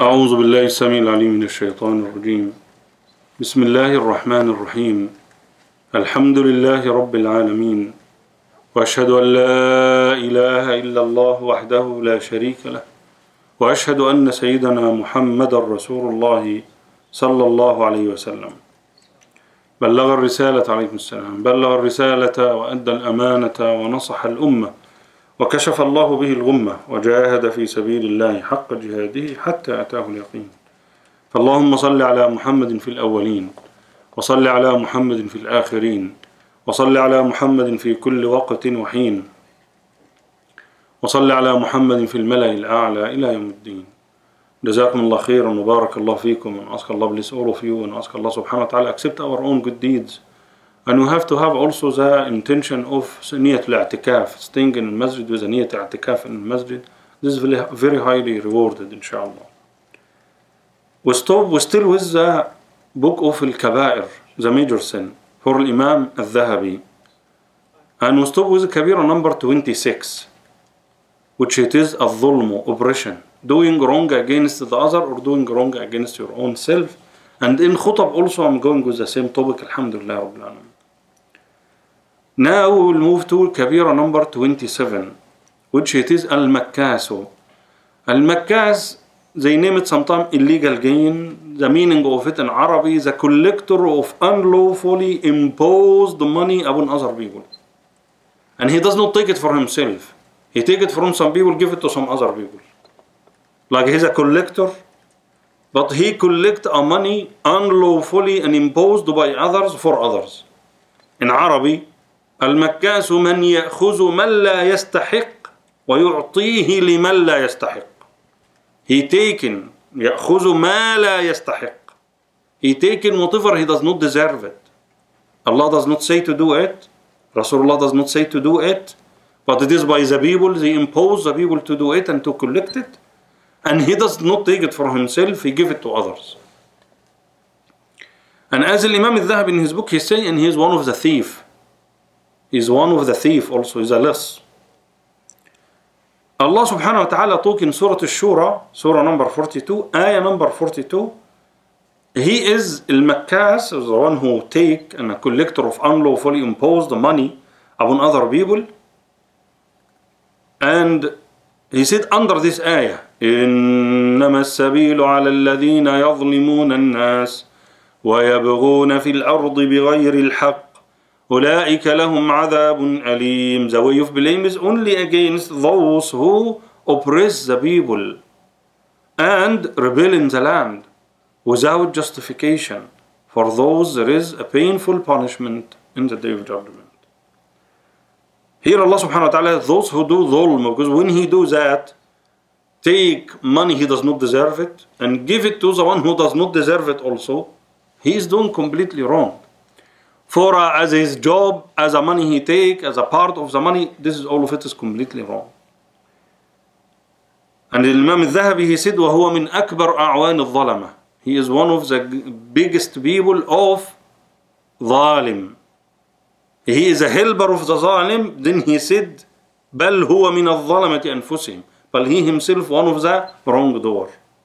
أعوذ بالله السميع العليم من الشيطان الرجيم. بسم الله الرحمن الرحيم. الحمد لله رب العالمين، وأشهد أن لا إله إلا الله وحده لا شريك له، وأشهد أن سيدنا محمد رسول الله صلى الله عليه وسلم. بلغ الرسالة عليه السلام، بلغ الرسالة وأدى الأمانة ونصح الأمة، وكشف الله به الغمة، وجاهد في سبيل الله حق جهاده حتى أتاه اليقين. فاللهم صل على محمد في الأولين، وصل على محمد في الآخرين، وصل على محمد في كل وقت وحين، وصل على محمد في الملأ الأعلى إلى يوم الدين. جزاكم الله خيرا وبارك الله فيكم, and ask Allah bless all of you, and ask Allah subhanahu wa ta'ala accept our own good deeds. And we have to have also the intention of niyat al-i'tikaf, staying in the masjid with a niyat al-i'tikaf in the masjid. This is very highly rewarded, inshaAllah. We're still with the book of Al-Kaba'ir, the major sin, for Imam Al-Dhahabi. And we stop with Kabira number 26, which it is al-dhulm, oppression, doing wrong against the other or doing wrong against your own self. And in khutab also I'm going with the same topic, alhamdulillah rabbil alamin. Now we will move to Kabira number 27, which it is al-makkasu. Al-makkas, they name it sometimes illegal gain. The meaning of it in Arabic is a collector of unlawfully imposed money upon other people. And he does not take it for himself. He take it from some people, give it to some other people. Like he's a collector, but he collect a money unlawfully and imposed by others for others. In Arabic, المكاس من يأخذ من لا يستحق ويعطيه لمن لا يستحق. He taken يأخذ ما لا يستحق. He taken whatever he does not deserve it. Allah does not say to do it. Rasulullah does not say to do it. But it is by the people, they impose the people to do it and to collect it. And he does not take it for himself, he give it to others. And as Imam Al-Dhahabi in his book, he's saying he is one of the thief. He's one of the thief also, he's a less. Allah subhanahu wa ta'ala talk in Surah Al-Shura, Surah number 42, Ayah number 42. He is Al-Makkas, the one who take and a collector of unlawfully imposed money upon other people. And he said under this ayah, إنما السبيل على الذين يظلمون الناس ويبغون في الأرض بغير الحق أولئك لهم عذاب أليم. The way of blame is only against those who oppress the people and rebel in the land without justification. For those there is a painful punishment in the day of judgment. Here Allah subhanahu wa ta'ala, those who do dhulm, because when he do that, take money he does not deserve it and give it to the one who does not deserve it also, he is doing completely wrong. For as his job, as a money he take, as a part of the money, this is all of it is completely wrong. And Imam Al-Dhahabi, he said, وَهُوَ مِنْ أَكْبَرْ أَعْوَانِ الظَّلَمَةِ. He is one of the biggest people of zalim. He is a helper of the zalim. Then he said, بَلْ هُوَ مِنَ الظَّلَمَةِ أَنفُسِهِمْ. But he himself one of the wrongdoer.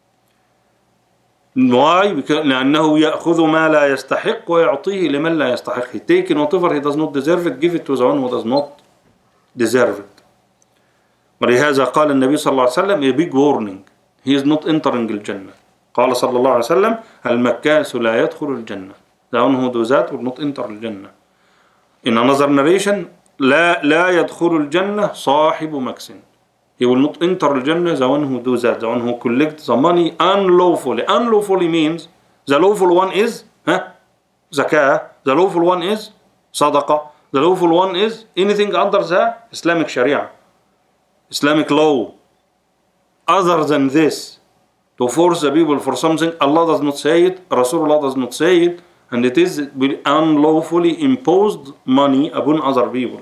Why? Because لأنه يأخذ ما لا يستحق ويعطيه لمن لا يستحق. He taken whatever he does not deserve it, give it to the one who does not deserve it. ولهذا قال النبي صلى الله عليه وسلم, a big warning. He is not entering الجنة. قال صلى الله عليه وسلم, المكاس لا يدخل الجنة. The one who does that will not enter الجنة. In another narration, لا يدخل الجنة صاحب مكس. He will not enter al-Jannah, the one who does that, the one who collects the money unlawfully. Unlawfully means, the lawful one is zakah, the lawful one is sadaqah, the lawful one is anything under the Islamic Sharia, Islamic law. Other than this, to force the people for something, Allah does not say it, Rasulullah does not say it, and it is unlawfully imposed money upon other people.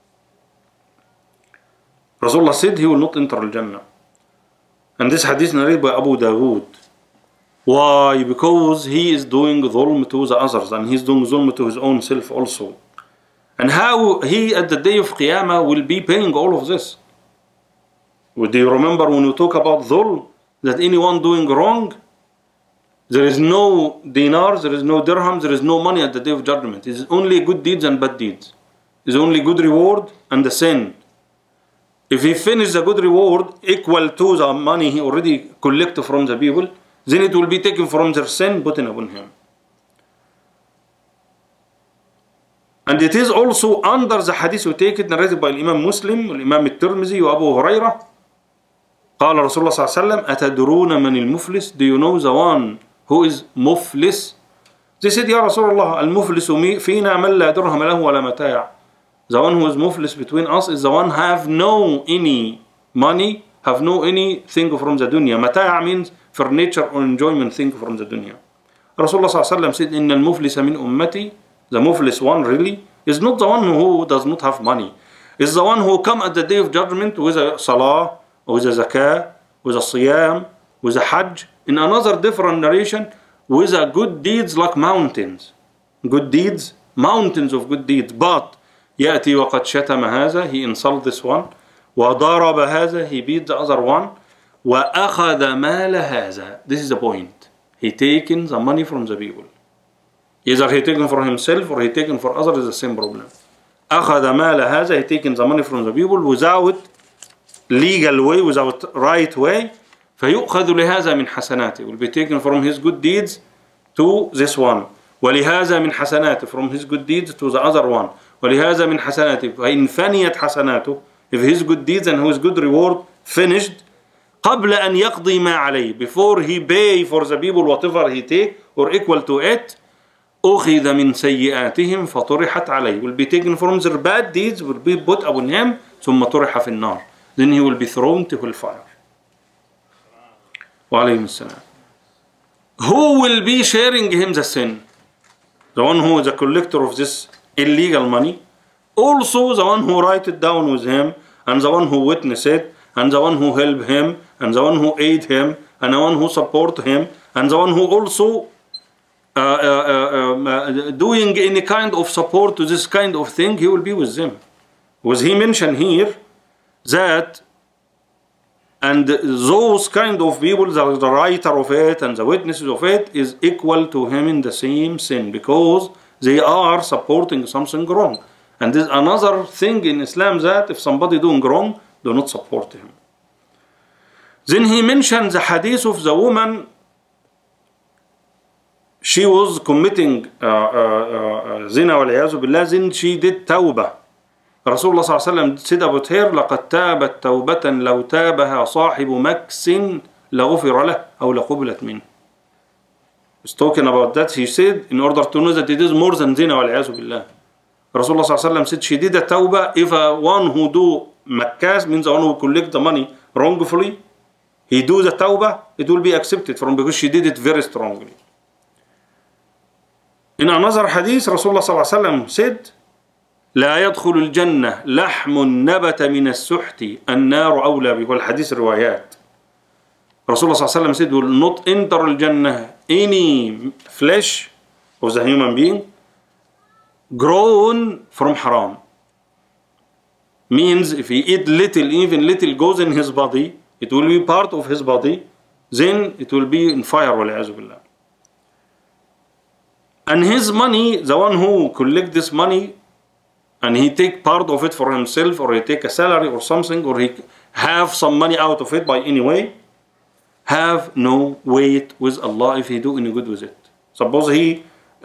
Rasulullah said he will not enter al-Jannah. And this hadith narrated by Abu Dawood. Why? Because he is doing dhulm to the others, and he is doing dhulm to his own self also. And how he at the day of Qiyamah will be paying all of this? Do you remember when we talk about dhulm? that anyone doing wrong, there is no dinars, there is no dirhams, there is no money at the day of judgment. It is only good deeds and bad deeds. It is only good reward and the sin. If he finishes the good reward equal to the money he already collected from the people, then it will be taken from their sin, put upon him. And it is also under the hadith we take it narrated by Imam Muslim, Imam Al-Tirmidhi, and Abu Hurairah. قال رسول الله صلى الله عليه وسلم أتدرون من المفلس? Do you know the one who is muflis? They said, Ya Rasulullah, al-muflis فينا من لا درهم له ولا متاع. The one who is muflis between us is the one have no any money, have no anything from the dunya. Mata'a means furniture or enjoyment thing from the dunya. Rasulullah صلى الله عليه وسلم said, إن المفلس من أمتي. The muflis one really is not the one who does not have money. It's the one who come at the day of judgment with a salah, with a zakah, with a siyam, with a hajj. In another different narration, with a good deeds like mountains. Good deeds, mountains of good deeds. But يأتي وقد شتم هذا, he insult this one. وضرب هذا, he beat the other one. وأخذ مال هذا. This is the point. He taken the money from the people. Either he taken for himself or he taken for others, is the same problem. أخذ مال هذا, he taken the money from the people without legal way, without right way. فيؤخذ لهذا من حسناته, will be taken from his good deeds to this one. ولهذا من حسناته, from his good deeds to the other one. ولهذا من حسناته, فإن فنيت حسناته, if his good deeds and his good reward finished, قبل أن يقضي ما عليه, before he pay for the people whatever he take or equal to it, أخذ من سيئاتهم فطرحت عليه, will be taken from their bad deeds, will be put upon him, ثم طرح في النار, then he will be thrown to hellfire. وعليهم السلام. Who will be sharing him the sin? The one who is a collector of this illegal money, also the one who write it down with him, and the one who witness it, and the one who help him, and the one who aid him, and the one who support him, and the one who also doing any kind of support to this kind of thing, he will be with them. Was he mentioned here that, and those kind of people, the writer of it and the witnesses of it, is equal to him in the same sin, because they are supporting something wrong. And there's another thing in Islam that if somebody doing wrong, do not support him. Then he mentioned the hadith of the woman. She was committing zina wal-iyazu billah, then she did tawbah. Rasulullah صلى الله عليه وسلم said about her, لقد تابت توبة لو تابها صاحب مكس لغفر له أو لقبلت منه. He's talking about that. He said, in order to know that it is more than zina wal-iyazu billah. Rasulullah صلى الله عليه وسلم said she did a tawbah. If one who do makkas, means the one who collect the money wrongfully, he do the tawbah, it will be accepted from, because she did it very strongly. In another hadith, Rasulullah صلى الله عليه وسلم said, لا يدخل الجنة لحم نبت من السحت النار أولى به. والحديث روايات. Rasulullah صلى الله عليه وسلم said, will not enter الجنة any flesh of the human being grown from haram. Means if he eat little, even little goes in his body, it will be part of his body, then it will be in fire. وَالْعِيَاذُ بِاللَّهِ. And his money, the one who collect this money, and he take part of it for himself, or he take a salary or something, or he have some money out of it by any way, have no weight with Allah if he do any good with it. Suppose he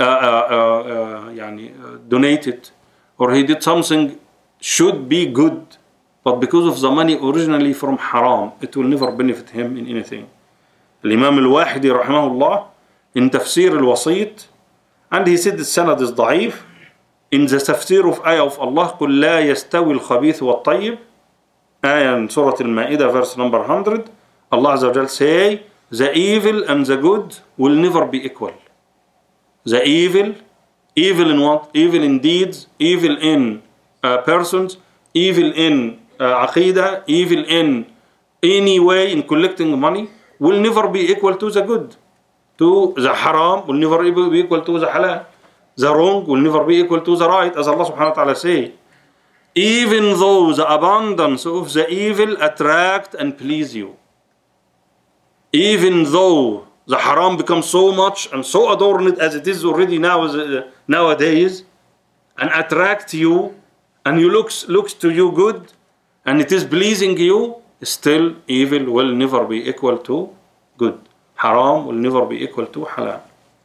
donated, or he did something should be good, but because of the money originally from haram, it will never benefit him in anything. Imam Al-Wahidi rahimahullah in Tafsir Al-Wasit, and he said the sanad is da'if, in the tafsir of ayah of Allah, قُلْ لَا يَسْتَوِي الْخَبِيثُ وَالطَّيِّبُ, ayah in Surah Al-Ma'idah verse number 100, Allah Azza wa Jal say, the evil and the good will never be equal. The evil in what? Evil in deeds, evil in persons, evil in aqidah, evil in any way in collecting money, will never be equal to the good. To the haram will never be equal to the halal. The wrong will never be equal to the right, as Allah subhanahu wa ta'ala say. Even though the abundance of the evil attract and please you. even though the haram becomes so much and so adorned as it is already nowadays, and attract you, and you looks to you good, and it is pleasing you, still evil will never be equal to good. Haram will never be equal to halal.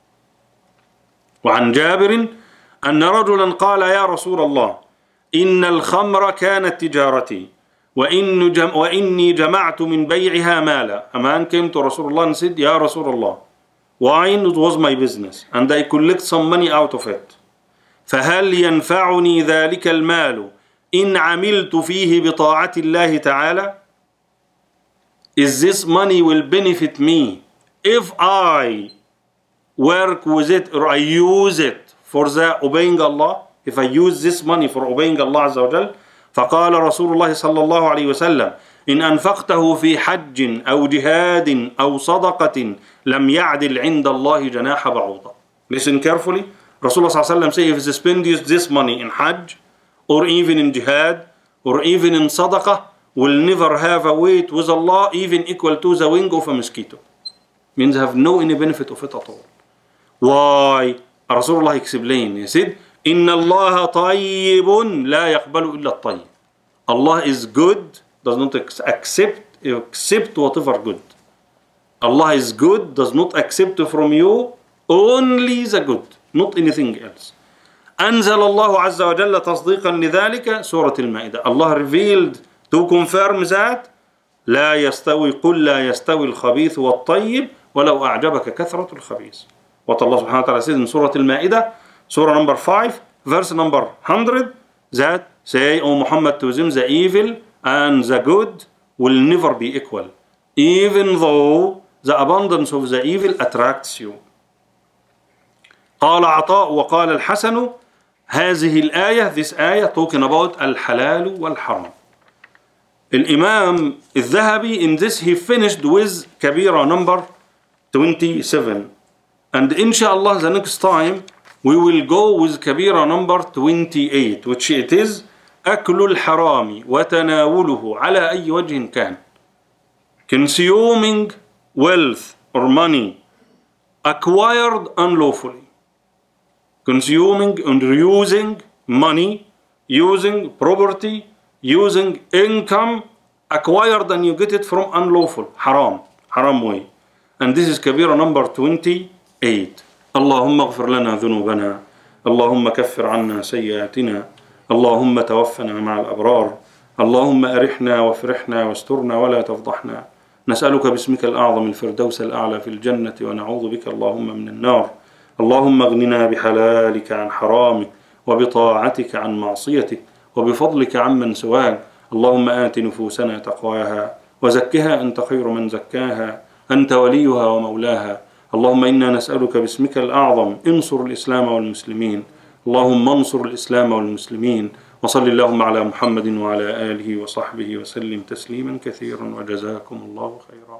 وعن جابر أن رجلا قال يا رسول الله إن الخمر كانت تجارتي وإني جمعت من بيعها مالا. A man came to Rasulullah and said, Ya Rasulullah, wine was my business and I collect some money out of it. فهل ينفعني ذلك المال إن عملت فيه بطاعة الله تعالى? Is this money will benefit me if I work with it or I use it for the obeying Allah? If I use this money for obeying Allah عز وجل. فقال رسول الله صلى الله عليه وسلم إن أنفقته في حج أو جهاد أو صدقة لم يعدل عند الله جناح بعوضة. Listen carefully. Rasulullah صلى الله عليه وسلم say if you spend this money in Hajj or even in jihad or even in sadaqah, will never have a weight with Allah even equal to the wing of a mosquito. Means have no any benefit of it at all. Why? Rasulullah explained. He said, إن الله طيب لا يقبل إلا الطيب. Allah is good, does not accept whatever good. Allah is good, does not accept from you only the good, not anything else. أنزل الله عز وجل تصديقا لذلك سورة المائدة. Allah revealed to confirm that لا يستوي قل لا يستوي الخبيث والطيب ولو أعجبك كثرة الخبيث. What Allah subhanahu wa ta'ala says in Surah Al-Ma'idah, Surah number 5, verse number 100, that say, O Muhammad, to them the evil and the good will never be equal, even though the abundance of the evil attracts you. قال عطاء وقال الحسن هذه الآية, this ayah talking about الحلال والحرام. Imam al-Dhahabi in this he finished with Kabira number 27, and inshallah the next time we will go with Kabira number 28, which it is أكل الحرام وتناوله على أي وجه كان. Consuming wealth or money acquired unlawfully. Consuming and using money, using property, using income acquired and you get it from unlawful, haram way. And this is Kabira number 28. اللهم اغفر لنا ذنوبنا اللهم كفر عنا سيئاتنا اللهم توفنا مع الأبرار اللهم أرحنا وافرحنا واسترنا ولا تفضحنا نسألك باسمك الأعظم الفردوس الأعلى في الجنة ونعوذ بك اللهم من النار اللهم اغننا بحلالك عن حرامك وبطاعتك عن معصيتك وبفضلك عمن سواك اللهم آت نفوسنا تقواها وزكها أنت خير من زكاها أنت وليها ومولاها اللهم إنا نسألك باسمك الأعظم انصر الإسلام والمسلمين اللهم انصر الإسلام والمسلمين وصل اللهم على محمد وعلى آله وصحبه وسلم تسليما كثيرا وجزاكم الله خيرا.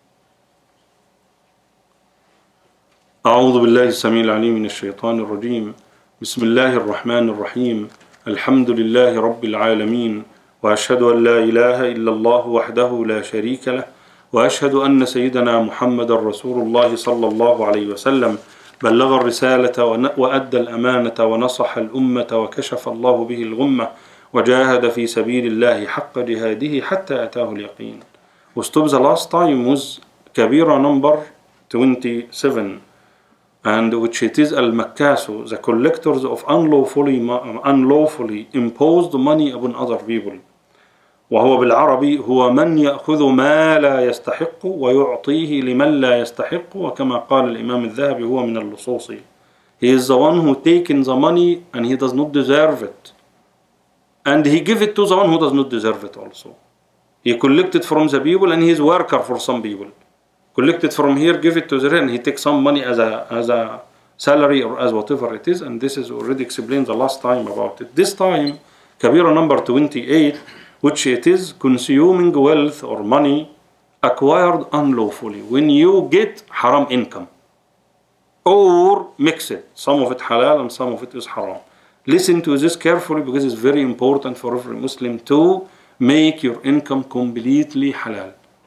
أعوذ بالله السميع العليم من الشيطان الرجيم. بسم الله الرحمن الرحيم. الحمد لله رب العالمين وأشهد أن لا إله إلا الله وحده لا شريك له وأشهد أن سيدنا محمد رسول الله صلى الله عليه وسلم بلغ الرسالة وأدى الأمانة ونصح الأمة وكشف الله به الغمة وجاهد في سبيل الله حق جهاده حتى أتاه اليقين. We stopped the last time was Kabira number 27, and which it is al-makkasu, the collectors of unlawfully imposed money upon other people. وهو بالعربي هو من يأخذ ما لا يستحق ويعطيه لمن لا يستحق وكما قال الإمام الذهبي هو من اللصوص. He is the one who taken the money and he does not deserve it, and he give it to the one who does not deserve it also. He collected from the people and he is worker for some people. Collected from here, give it to the rent. He takes some money as a salary or as whatever it is, and this is already explained the last time about it. This time, Kabira number 28, which it is consuming wealth or money acquired unlawfully. When you get haram income or mix it, some of it halal and some of it is haram. Listen to this carefully because it's very important for every Muslim to make your income completely halal.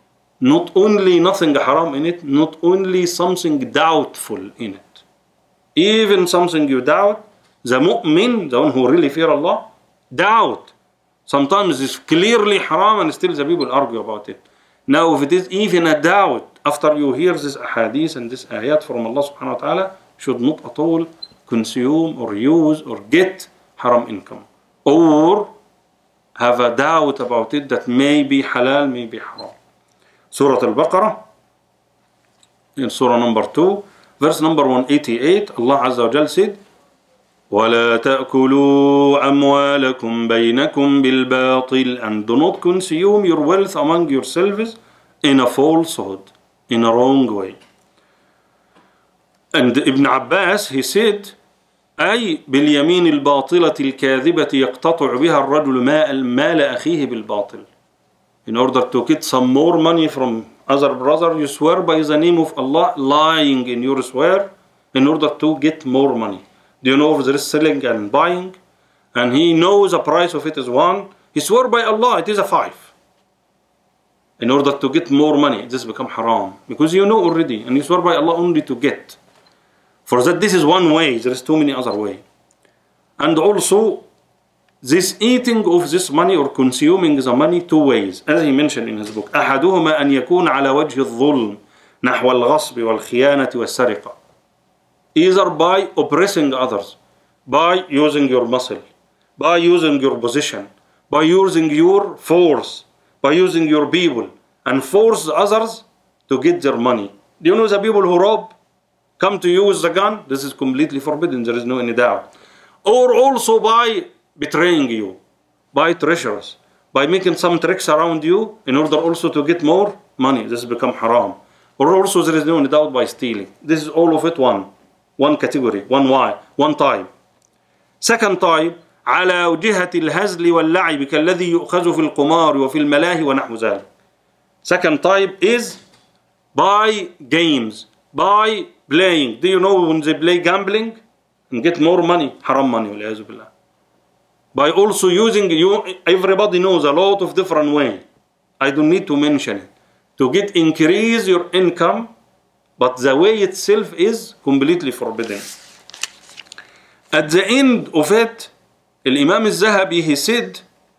not only nothing haram in it, not only something doubtful in it. Even something you doubt, the mu'min, the one who really fear Allah, doubt. Sometimes it's clearly haram and still the people argue about it. Now if it is even a doubt, after you hear this ahadith and this ayat from Allah subhanahu wa ta'ala, should not at all consume or use or get haram income. Or have a doubt about it that may be halal, may be haram. Surah Al-Baqarah, in Surah number 2, verse number 188, Allah Azza wa Jal said, وَلَا تَأْكُلُوا أَمْوَالَكُمْ بَيْنَكُمْ بِالْبَاطِلِ, and do not consume your wealth among yourselves in a falsehood, in a wrong way. And Ibn Abbas, he said, أي باليمين الباطلة الكاذبة يقتطع بها الرجل مال أخيه بالباطل. In order to get some more money from other brother, you swear by the name of Allah, lying in your swear, in order to get more money. Do you know if there is selling and buying? And he knows the price of it is 1. He swore by Allah, it is a 5. In order to get more money, this become haram. Because you know already, and you swear by Allah only to get. For that, this is one way, there is too many other ways. And also, this eating of this money or consuming the money 2 ways, as he mentioned in his book. أحدهما أن يكون على وجه الظلم نحو الغصب والخيانة والسرقة. Either by oppressing others, by using your muscle, by using your position, by using your force, by using your people, and force others to get their money. Do you know the people who rob? Come to you with the gun? This is completely forbidden, there is no any doubt. Or also by betraying you, by treacherous, by making some tricks around you in order also to get more money. This has become haram. Or also there is no any doubt by stealing. This is all of it one category, one type. Second type, على وجهة الهزل واللعب كالذي يؤخذ في القمار وفي الملاهي ونحو ذلك. Second type is by games, by playing. Do you know when they play gambling and get more money? Haram money, والعياذ بالله. By also using, everybody knows a lot of different ways. I don't need to mention it. To increase your income, but the way itself is completely forbidden. At the end of it, Imam al-Zahabi, he said,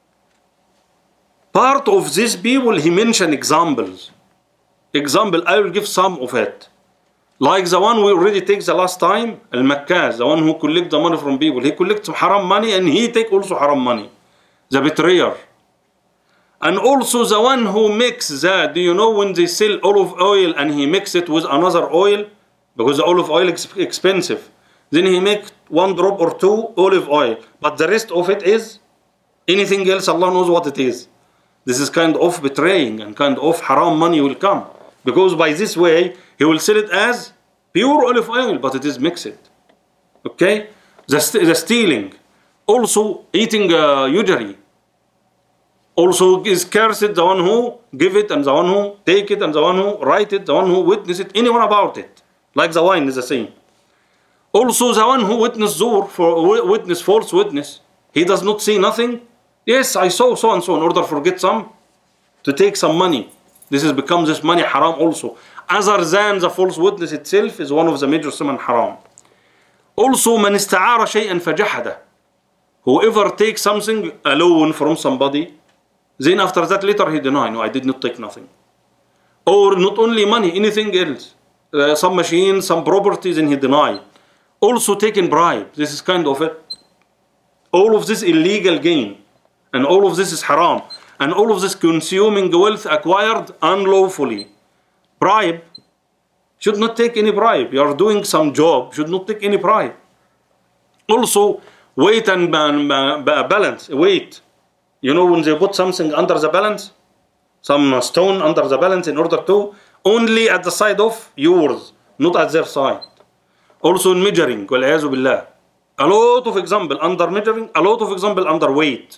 part of these people, he mentioned examples. Example, I will give some of it. Like the one we already take the last time, Al-Makkaz, the one who collect the money from people. He collects haram money and he take also haram money. The betrayer. And also the one who makes that. Do you know when they sell olive oil and he mix it with another oil? Because the olive oil is expensive. Then he make 1 drop or 2 olive oil. But the rest of it is anything else, Allah knows what it is. This is kind of betraying and kind of haram money will come. Because by this way, he will sell it as pure olive oil, but it is mixed. Okay? The stealing. Also eating usury. Also is cursed the one who give it and the one who take it and the one who write it, the one who witness it, anyone about it. Like the wine is the same. Also the one who witness zur, for witness false witness, he does not see nothing. Yes, I saw so and so in order to get some, to take some money. This has become this money haram also. Other than the false witness itself is one of the major sin haram. Also man ista'ara shay'an fajahada. Whoever takes something alone from somebody, then after that later he denies, no, I did not take nothing. Or not only money, anything else. Some machine, some properties, and he denied. Also taking bribe. This is kind of it. All of this illegal gain. And all of this is haram. And all of this consuming wealth acquired unlawfully. Bribe. Should not take any bribe. You are doing some job. Should not take any bribe. Also, weight and balance. Weight. You know when they put something under the balance? Some stone under the balance in order to only at the side of yours, not at their side. Also in measuring, وَالْعِيَاذُ بِاللَّهِ. A lot of example under measuring, a lot of example under weight.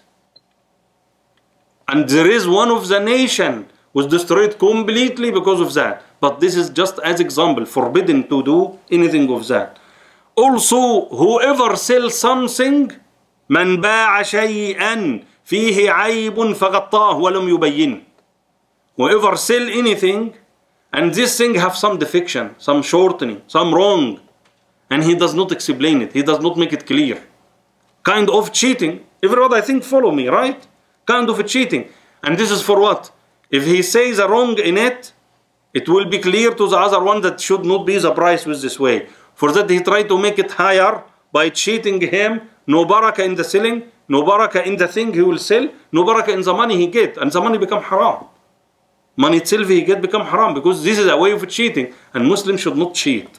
And there is one of the nation was destroyed completely because of that. But this is just as example, forbidden to do anything of that. Also, whoever sells something, مَنْ بَاعَ شَيْئًا فِيهِ عَيْبٌ فَغَطَّاهُ وَلَمْ يُبَيِّنْ. whoever sell anything, and this thing have some defection, some shortening, some wrong, and he does not explain it, he does not make it clear. Kind of cheating. Everybody, I think, follow me, right? Kind of cheating. And this is for what? If he says a wrong in it, it will be clear to the other one that should not be the price with this way. For that he tried to make it higher by cheating him. No barakah in the selling, no barakah in the thing he will sell, no barakah in the money he get, and the money become haram. Money itself he get become haram, because this is a way of cheating, and Muslims should not cheat.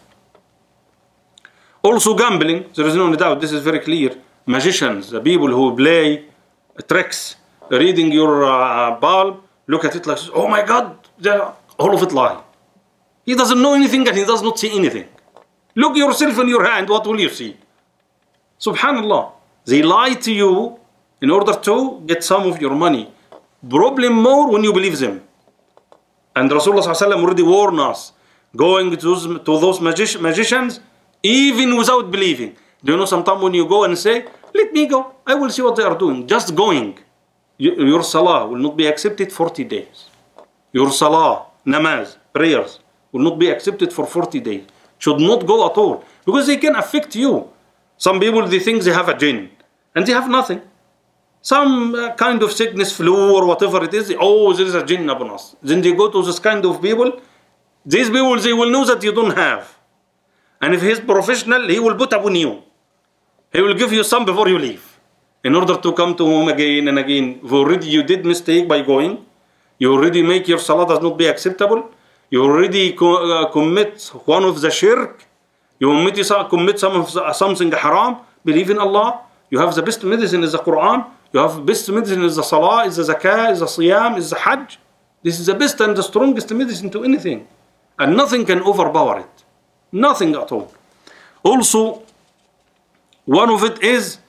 Also gambling, there is no doubt, this is very clear. Magicians, the people who play tricks, reading your palm, look at it like, oh my God, all of it lie. He doesn't know anything and he does not see anything. Look yourself in your hand, what will you see? Subhanallah. They lie to you in order to get some of your money. Problem more when you believe them. And Rasulullah SAW already warned us, going to those magicians, even without believing. Do you know sometimes when you go and say, let me go, I will see what they are doing. Just going, your salah will not be accepted 40 days. Your salah, namaz, prayers will not be accepted for 40 days. Should not go at all, because they can affect you. Some people, they think they have a jinn, and they have nothing. Some kind of sickness, flu or whatever it is, oh, there is a jinn upon us. Then they go to this kind of people. These people, they will know that you don't have. And if he's professional, he will put upon you. He will give you some before you leave, in order to come to him again and again. If already you did mistake by going, you already make your salah does not be acceptable, you already commit one of the shirk, you commit something haram, believe in Allah. You have the best medicine is the Quran, you have best medicine is the salah, is the zakah, is the siyam, is the hajj. This is the best and the strongest medicine to anything. And nothing can overpower it. Nothing at all. Also, one of it is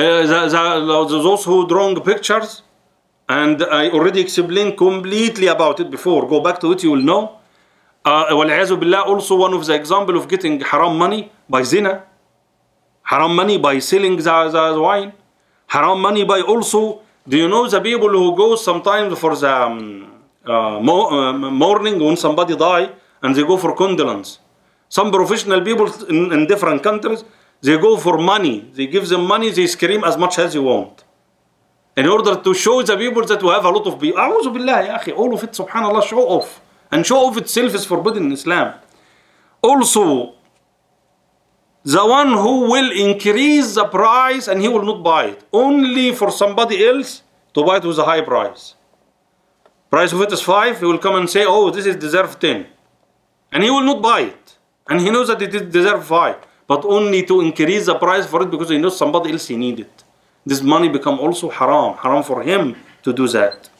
those who draw pictures, and I already explained completely about it before. Go back to it, you will know. وَالْعِيَاذُ بِاللَّهِ, also one of the example of getting haram money by zina, haram money by selling the wine, haram money by also, do you know the people who go sometimes for the mourning when somebody die, and they go for condolence. Some professional people in different countries, they go for money. They give them money, they scream as much as you want, in order to show the people that we have a lot of people. A'udhu billah, ya akhi, all of it, subhanallah, show off. And show off itself is forbidden in Islam. Also, the one who will increase the price and he will not buy it, only for somebody else to buy it with a high price. Price of it is 5, he will come and say, oh, this is deserve 10. And he will not buy it. And he knows that it deserves 5. But only to increase the price for it because he knows somebody else he need it. This money become also haram. Haram for him to do that.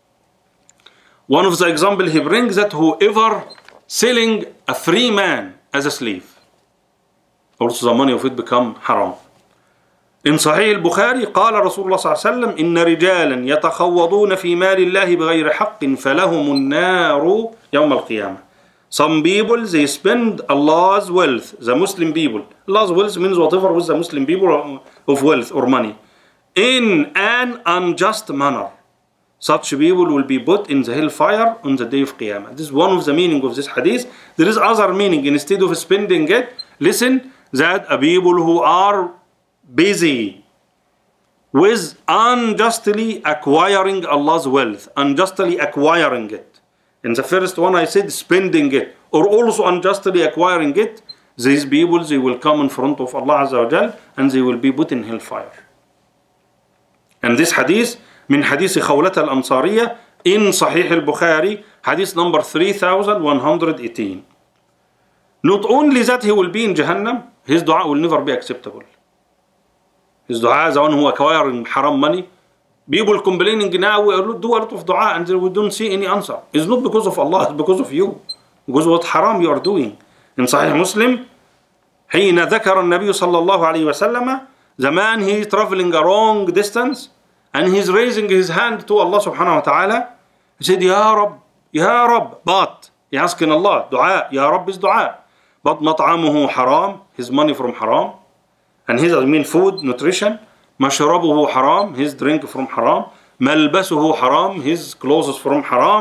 One of the examples he brings that whoever selling a free man as a slave, also the money of it become haram. In Sahih al-Bukhari, قال رسول الله صلى الله عليه وسلم إن رجالا يتخوضون في مال الله بغير حق فلهم النار يوم القيامة. Some people, they spend Allah's wealth, the Muslim people. Allah's wealth means whatever with the Muslim people of wealth or money, in an unjust manner. Such people will be put in the hellfire on the day of Qiyamah. This is one of the meaning of this hadith. There is other meaning. Instead of spending it, listen, that people who are busy with unjustly acquiring Allah's wealth, unjustly acquiring it. In the first one I said spending it, or also unjustly acquiring it. These people, they will come in front of Allah Azza wa Jal and they will be put in hellfire. And this hadith, من حديث خولة الأنصارية in Sahih al-Bukhari, hadith number 3118. Not only that he will be in Jahannam, his dua will never be acceptable. His dua, the one who acquiring haram money, people complaining now, we do a lot of dua and we don't see any answer. It's not because of Allah, it's because of you. Because of what haram you are doing. In Sahih Muslim, حين ذكر النبي صلى الله عليه وسلم, the man he is traveling a long distance and he's raising his hand to Allah subhanahu wa ta'ala. He said, Ya Rab, Ya Rab. But he asking Allah, dua, Ya Rab is dua. But مطعمه haram, his money from haram. And his, I mean food, nutrition. مشربه haram, his drink from haram. ملبسه haram, his clothes from haram.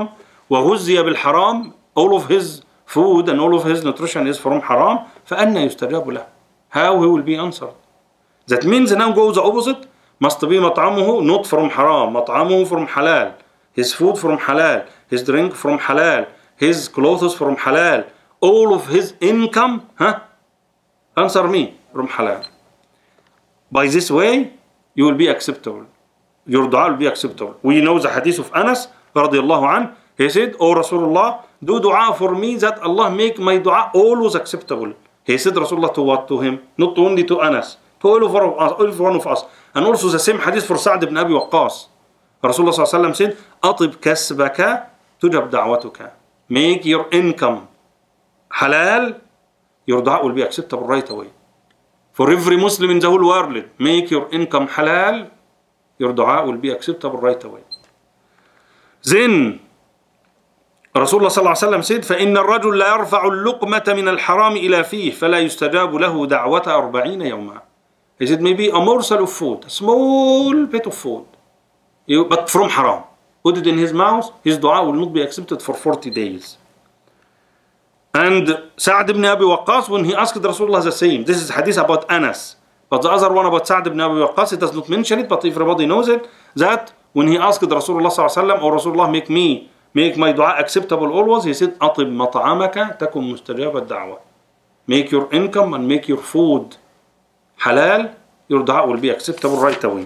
وغذي بالحرام, all of his food and all of his nutrition is from haram, فأنى يستجاب له? How he will be answered? That means now goes the opposite. Must be مطعمه not from haram, مطعمه from halal, his food from halal, his drink from halal, his clothes from halal, all of his income, answer me, from halal. By this way, you will be acceptable. Your dua will be acceptable. We know the hadith of Anas radiallahu anhu. He said, "O Rasulullah, do dua for me that Allah make my dua always acceptable." He said, Rasulullah, to what? To him, not only to Anas, to all of one of us. And also the same hadith for Sa'd ibn Abi Waqqas. Rasulullah sallallahu alaihi wasallam said, "Atib kasbaka tujab da'watuka." Make your income halal, your dua will be acceptable right away. For every Muslim in the whole world, make your income halal, your dua will be acceptable right away. Then Rasulullah sallallahu alaihi wasallam said, فَإِنَّ الرَّجُلَ لَا يَرْفَعُ اللُّقْمَةَ مِنَ الْحَرَامِ إِلَى فِيهِ فَلَا يُسْتَجَابُ لَهُ دَعْوَةَ 40 يَوْمًا. He said, maybe a morsel of food, a small bit of food, but from haram, put it in his mouth, his dua will not be accepted for 40 days. And Sa'd ibn Abi Waqqas, when he asked Rasulullah the same, this is hadith about Anas, but the other one about Sa'd ibn Abi Waqqas, it does not mention it, but everybody knows it, that when he asked Rasulullah sallallahu alaihi wasallam, or Rasulullah make my dua acceptable always, he said, أطب مطعمك تكن مستجاب الدعوة. Make your income and make your food halal, your dua will be acceptable right away.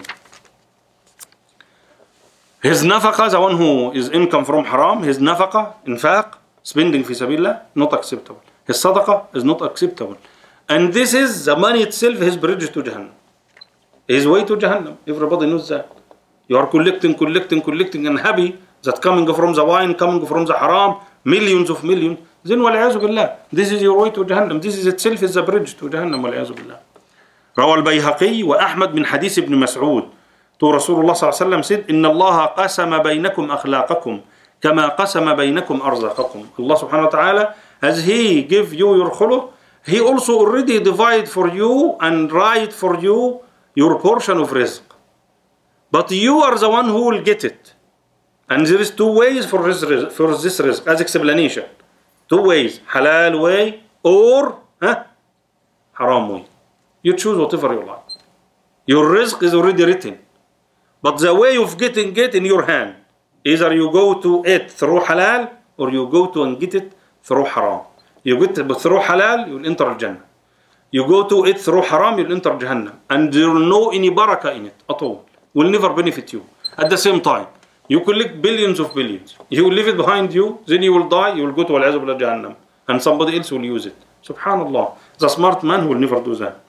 His nafaqa, the one who is income from haram, his nafaqa, infaq, spending fi sabilillah, not acceptable. His sadaqah is not acceptable. And this is the money itself, his bridge to Jahannam. His way to Jahannam. Everybody knows that. You are collecting and happy that coming from the wine, coming from the haram, millions of millions. Then wal-'iyāzu billah, this is your way to Jahannam. This is itself is the bridge to Jahannam, wal-'iyāzu billah. روى البيهقي وأحمد من حديث ابن مسعود. To Rasulullah sallallahu alaihi wasallam said, إن الله قسم بينكم أخلاقكم كما قسم بينكم أرزاقكم. Allah subhanahu wa ta'ala, as He give you your khuluq, He also already divide for you and write for you your portion of rizq. But you are the one who will get it. And there is two ways for this rizq, as explanation. Two ways, halal way or haram way. You choose whatever you like. Your rizq is already written. But the way of getting it in your hand, either you go to it through halal or you go to and get it through haram. You get it through halal, you will enter Jannah. You go to it through haram, you will enter Jahannam. And there will no any barakah in it at all. Will never benefit you. At the same time, you collect billions of billions. You will leave it behind you, then you will die, you will go to wal-'iyāzu billah Jahannam. And somebody else will use it. Subhanallah. The smart man will never do that.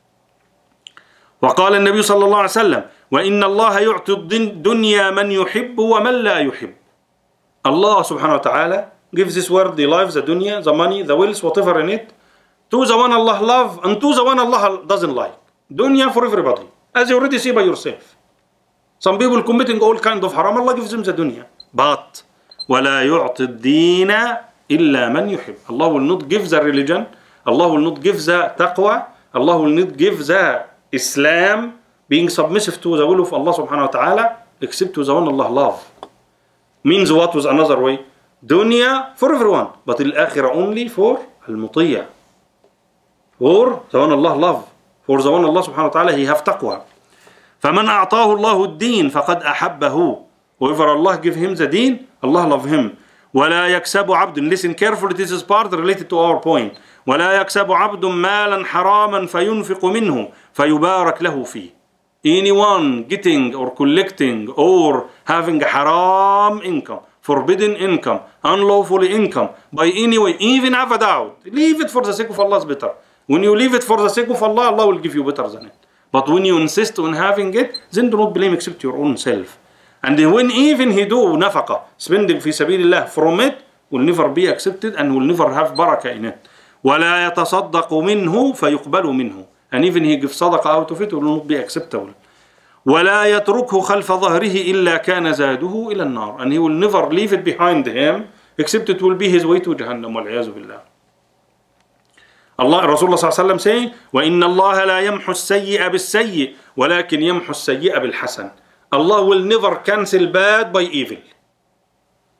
وقال النبي صلى الله عليه وسلم وإن الله يعطي الدنيا من يحب ومن لا يحب. Allah subhanahu wa ta'ala gives this worldly life, the dunya, the money, the wealth, whatever in it, to the one Allah love and to the one Allah doesn't like. Dunya for everybody, as you already see by yourself. Some people committing all kind of haram, Allah gives them the dunya. But ولا يعطي الدين إلا من يحب. Allah will not give the religion, Allah will not give the taqwa, Allah will not give the Islam, being submissive to the will of Allah subhanahu wa ta'ala, except to the one Allah love. Means what was another way? Dunya for everyone, but al-akhirah only for al-mutiya. For the one Allah love. For the one Allah subhanahu wa ta'ala, He have taqwa. فَمَنْ أَعْطَاهُ اللَّهُ الدِّينَ فَقَدْ أَحَبَّهُ. Whoever Allah give him the deen, Allah love him. وَلَا يَكْسَبُ عَبْدٌ. Listen carefully, this is part related to our point. وَلَا يَكْسَبُ عَبْدٌ مَالًا حَرَامًا فَيُنْفِقُ مِنْهُ فَيُبَارَكْ لَهُ فِيهِ. Anyone getting or collecting or having a haram income, forbidden income, unlawfully income, by any way, even have a doubt, leave it for the sake of Allah is better. When you leave it for the sake of Allah, Allah will give you better than it. But when you insist on having it, then do not blame except your own self. And when even he do nafaqa, spending fi sabilillah from it, will never be accepted and will never have barakah in it. وَلَا يَتَصَدَّقُ مِنْهُ فَيُقْبَلُ مِنْهُ. And even he gives sadaqah out of it, will not be acceptable. وَلَا يَتْرُكْهُ خَلْفَ ظَهْرِهِ إِلَّا كَانَ زَادُهُ إِلَى النَّارِ. And he will never leave it behind him, except it will be his way to Jahannam, wal-'iyāzu billah. Allah, Rasulullah sallallahu alayhi wa sallam saying, وَإِنَّ اللَّهَ لَا يَمْحُ السَّيِّئَ بِالسَّيِّئِ وَلَكِنْ يَمْحُ السَّيِّئَ بِالْحَسَنِ. Allah will never cancel bad by evil.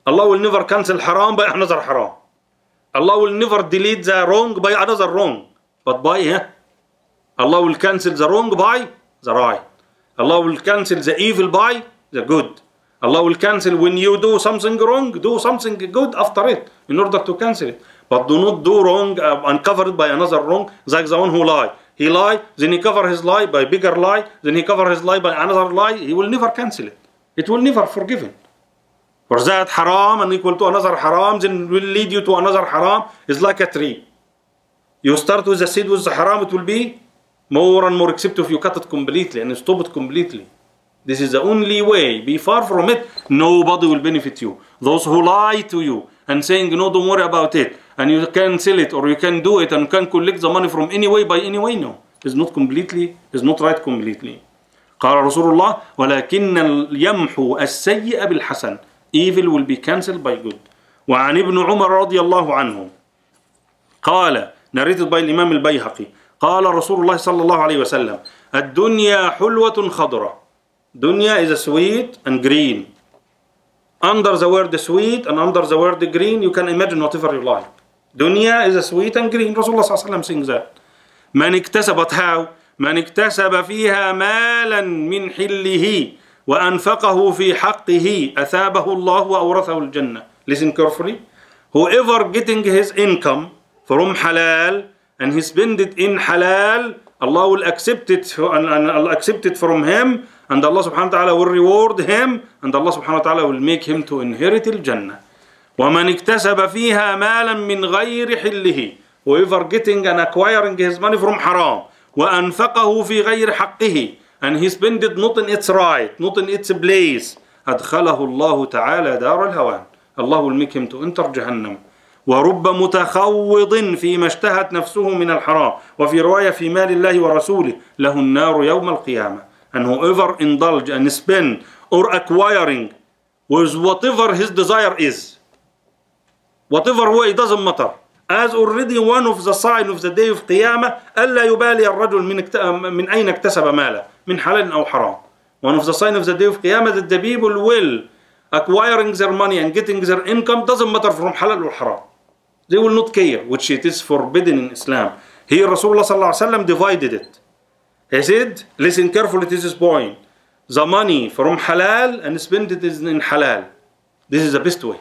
Allah will never cancel haram by another haram. Allah will never delete the wrong by another wrong. But by Allah will cancel the wrong by the right. Allah will cancel the evil by the good. Allah will cancel when you do something wrong, do something good after it in order to cancel it. But do not do wrong uncovered by another wrong, like the one who lie. He lie, then he cover his lie by bigger lie, then he cover his lie by another lie. He will never cancel it. It will never forgive him. For that haram and equal to another haram, then will lead you to another haram. It's like a tree. You start with the seed with the haram, it will be more and more accepted if you cut it completely and stop it completely. This is the only way. Be far from it. Nobody will benefit you. Those who lie to you and saying, no, don't worry about it, and you can sell it or you can do it and can collect the money from any way by any way, no. It's not completely, it's not right completely. قال رسول الله ولكن يمحو السيئ بالحسن. Evil will be cancelled by good. وعن ابن عمر رضي الله عنه قال, narrated by Imam al-Bayhaqi, قال رسول الله صلى الله عليه وسلم الدنيا حلوة خضرة. Dunya is a sweet and green. Under the word sweet and under the word green, you can imagine whatever you like. Dunya is a sweet and green. Rasulullah صلى الله عليه وسلم sings that. من اكتسبت how? من اكتسب فيها مالا من حله وأنفقه في حقه أثابه الله وأورثه الجنة. Listen carefully. Whoever getting his income from halal and he spend it in halal, Allah will accept it and Allah accept it from him, and Allah subhanahu wa ta'ala will reward him, and Allah subhanahu wa ta'ala will make him to inherit al-Jannah. وَمَنْ اكْتَسَبَ فِيهَا مَالًا مِنْ غَيْرِ حِلِّهِ. Whoever getting and acquiring his money from haram, وَأَنْفَقَهُ فِي غَيْرِ حَقِّهِ, and he spend it not in its right, not in its place, أَدْخَلَهُ اللَّهُ تَعَالَى دَارَ الْهَوَانِ. Allah will make him to enter Jahannam. ورب متخوض فيما اشتهت نفسه من الحرام وفي رواية في مال الله ورسوله له النار يوم القيامة. And whoever indulge and spend or acquiring with whatever his desire is, whatever way, it doesn't matter, as already one of the sign of the day of Qiyamah ألا يبالي الرجل من أين اكتسب ماله من حلال أو حرام. One of the sign of the day of Qiyamah that the people will acquiring their money and getting their income doesn't matter from halal or haram. They will not care, which it is forbidden in Islam. Here Rasulullah ﷺ divided it. He said, listen carefully to this point. The money from halal and spend it in halal. This is the best way.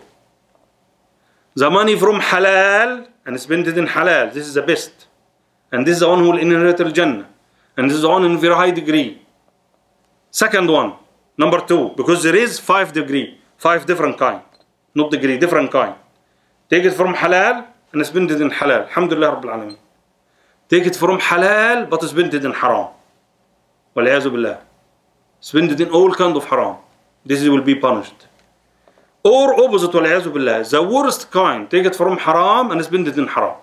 The money from halal and spend it in halal. This is the best. And this is the one who will inherit al-Jannah. And this is the one in very high degree. Second one, number 2, because there is 5 degree, 5 different kind. Not degree, different kind. Take it from halal and spend it in halal. Alhamdulillah Rabbil Alameen. Take it from halal but spend it in haram. Wal-'iyāzu billah. Spend it in all kind of haram. This will be punished. Or opposite, wal-'iyāzu billah. The worst kind. Take it from haram and spend it in haram.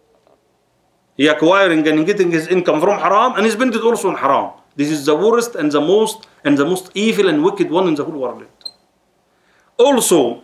He acquiring and getting his income from haram and he spend it also in haram. This is the worst and the most evil and wicked one in the whole world. Also,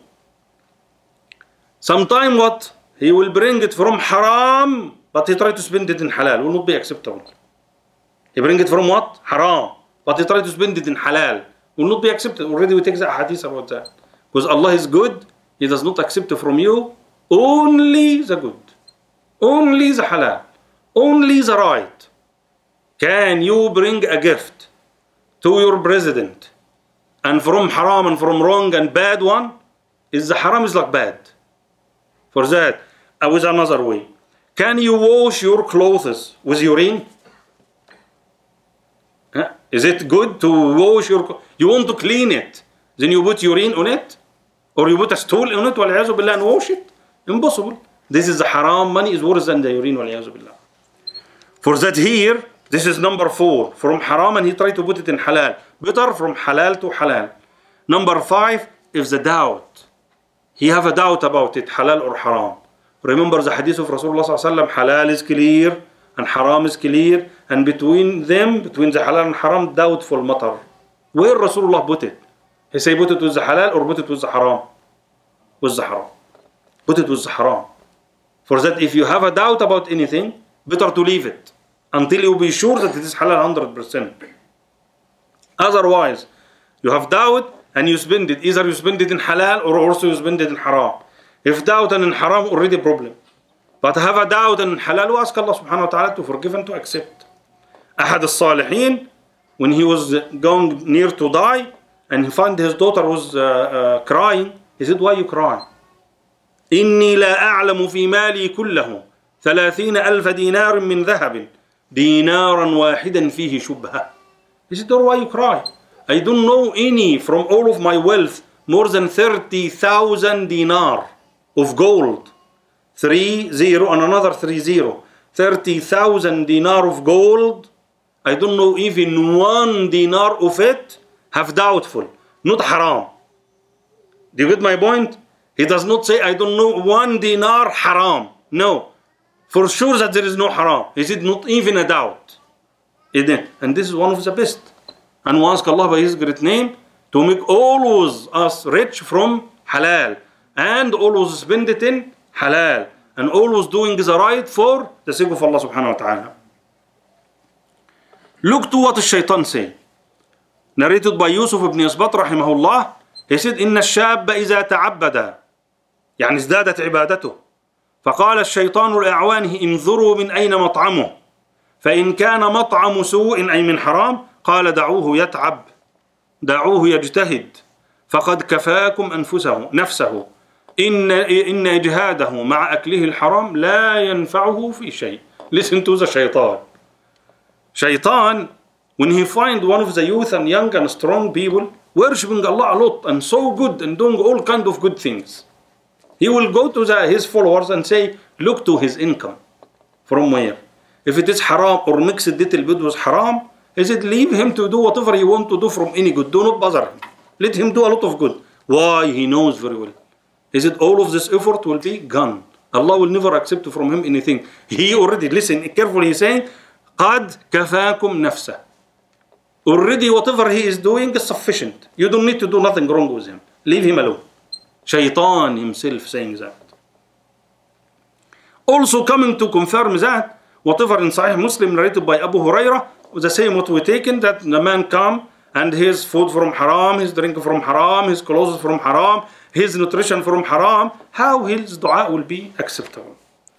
sometime what? He will bring it from haram, but he try to spend it in halal. Will not be acceptable. He bring it from what? Haram. But he try to spend it in halal. Will not be accepted. Already we take the hadith about that. Because Allah is good. He does not accept from you only the good. Only the halal. Only the right. Can you bring a gift to your president and from haram and from wrong and bad one? Is the haram is like bad. For that, with another way. Can you wash your clothes with urine? Huh? Is it good to wash your clothes? You want to clean it, then you put urine on it? Or you put a stool on it, wal-'iyāzu billah, and wash it? Impossible. This is the haram. Money is worse than the urine, wal-'iyāzu billah. For that here, this is number 4. From haram and he tried to put it in halal. Better from halal to halal. Number 5 is the doubt. He have a doubt about it, halal or haram. Remember the hadith of Rasulullah sallallahu alaihi wasallam, halal is clear and haram is clear, and between them, between the halal and haram, doubtful matter. Where Rasulullah put it? He say put it with the halal or put it with the haram? With the haram. Put it with the haram. For that, if you have a doubt about anything, better to leave it until you be sure that it is halal 100%. Otherwise, you have doubt and you spend it, either you spend it in halal or also you spend it in haram. If doubt and in haram, already problem. But have a doubt and in halal, ask Allah subhanahu wa ta'ala to forgive and to accept. Ahad al-Salihin, when he was going near to die, and he found his daughter was crying, he said, why you crying? إني لا أعلم في مالي كله 30,000 دينار من ذهب دينارا واحدا فيه شبهة. He said, why you cry? I don't know any from all of my wealth more than 30,000 dinar of gold. 30 and another 30. 30,000 dinar of gold. I don't know even 1 dinar of it have doubtful, not haram. Do you get my point? He does not say, I don't know 1 dinar haram. No. For sure that there is no haram. He said, not even a doubt. And this is one of the best. And we ask Allah by His great name to make always us rich from halal. And always spend it in halal. And always doing the right for the sake of Allah subhanahu wa ta'ala. Look to what the shaitan say. Narrated by Yusuf ibn Yasbat rahimahullah. He said, إن الشاب إذا تعبد يعني ازدادت عبادته فقال الشيطان لأعوانه انظروا من أين مطعمه فإن كان مطعم سوء أي من حرام قال دعوه يتعب دعوه يجتهد فقد كفاكم نفسه إن إجهاده مع أكله الحرام لا ينفعه في شيء. Listen to the shaitan. Shaitan, when he find one of the youth and young and strong people worshipping Allah a lot and so good and doing all kind of good things, he will go to his followers and say, look to his income. From where? If it is haram or mixed little bit with haram, he said, leave him to do whatever he want to do from any good. Do not bother him. Let him do a lot of good. Why? He knows very well. He said, all of this effort will be gone. Allah will never accept from him anything. He already, listen carefully, he's saying, قَدْ كَفَاكُمْ نَفْسَهُ. Already whatever he is doing is sufficient. You don't need to do nothing wrong with him. Leave him alone. Shaitan himself saying that. Also coming to confirm that, whatever in Sahih Muslim narrated by Abu Hurairah, the same what we taken, that the man come and his food from haram, his drink from haram, his clothes from haram, his nutrition from haram, how his dua will be acceptable.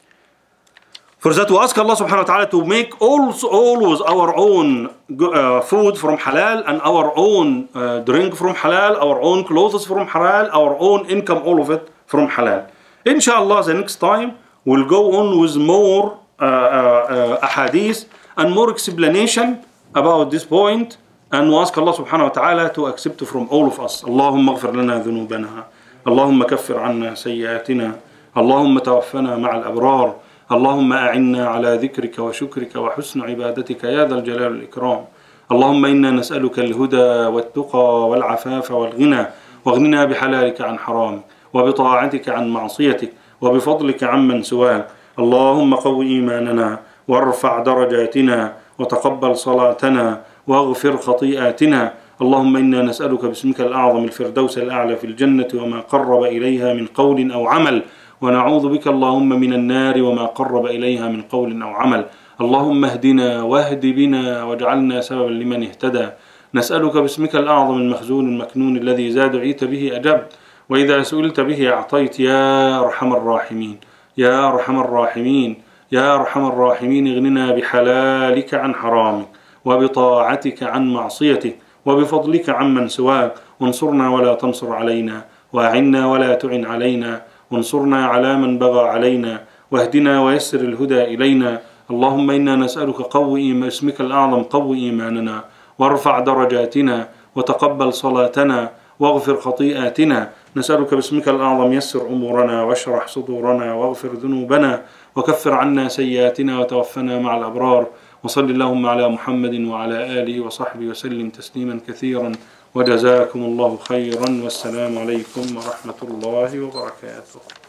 For that we ask Allah subhanahu wa ta'ala to make always our own food from halal and our own drink from halal, our own clothes from halal, our own income, all of it from halal. InshaAllah, the next time we'll go on with more ahadith and more explanation about this point, and we ask Allah subhanahu wa ta'ala to accept from all of us. Allahumma اغفر لنا ذنوبنا اللهم كفر عنا سيئاتنا اللهم توفنا مع الأبرار اللهم أعنا على ذكرك وشكرك وحسن عبادتك يا ذا الجلال والإكرام اللهم إنا نسألك الهدى والتقى والعفاف والغنى واغننا بحلالك عن حرامك وبطاعتك عن معصيتك وبفضلك عمن سواك اللهم قو إيماننا وارفع درجاتنا وتقبل صلاتنا واغفر خطيئاتنا اللهم إنا نسألك باسمك الأعظم الفردوس الأعلى في الجنة وما قرب إليها من قول أو عمل ونعوذ بك اللهم من النار وما قرب إليها من قول أو عمل اللهم اهدنا واهد بنا واجعلنا سببا لمن اهتدى نسألك باسمك الأعظم المخزون المكنون الذي إذا دعيت به أجبت وإذا سئلت به أعطيت يا أرحم الراحمين يا أرحم الراحمين يا أرحم الراحمين اغننا بحلالك عن حرامك وبطاعتك عن معصيتك وبفضلك عمن سواك وانصرنا ولا تنصر علينا وأعنا ولا تعن علينا وانصرنا على من بغى علينا واهدنا ويسر الهدى إلينا اللهم إنا نسألك قوي اسمك الأعظم قوي إيماننا وارفع درجاتنا وتقبل صلاتنا واغفر خطيئاتنا نسألك باسمك الأعظم يسر أمورنا واشرح صدورنا واغفر ذنوبنا وكفر عنا سيئاتنا وتوفنا مع الأبرار وصل اللهم على محمد وعلى آله وصحبه وسلم تسليما كثيرا وجزاكم الله خيرا والسلام عليكم ورحمة الله وبركاته.